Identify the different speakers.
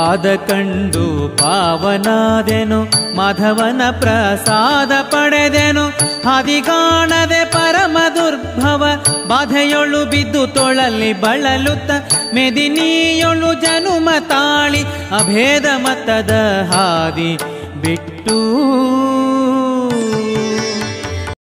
Speaker 1: ಪಾದ ಕಂಡು ಪಾವನಾದೆನು, ಮಾಧವನ ಪ್ರಸಾದ ಪಡೆದೆನು. ಹದಿಗಾಣದೆ ಪರಮ ದುರ್ಭವ ಬಾಧೆಯೊಳು ಬಿದ್ದು ತೊಳಲಿ ಬಳಲುತ್ತ, ಮೆದಿನಿಯೊಳು ಜನುಮ ತಾಳಿ ಅಭೇದ ಮತದ ಹಾದಿ ಬಿಟ್ಟು